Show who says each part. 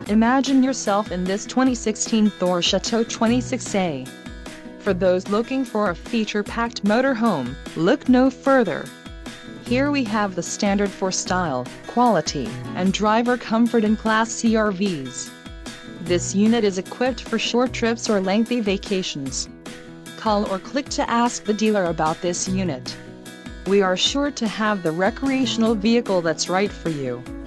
Speaker 1: Imagine yourself in this 2016 Thor Chateau 26a. For those looking for a feature-packed motorhome, look no further. Here we have the standard for style, quality, and driver comfort in Class C RVs. This unit is equipped for short trips or lengthy vacations. Call or click to ask the dealer about this unit. We are sure to have the recreational vehicle that's right for you.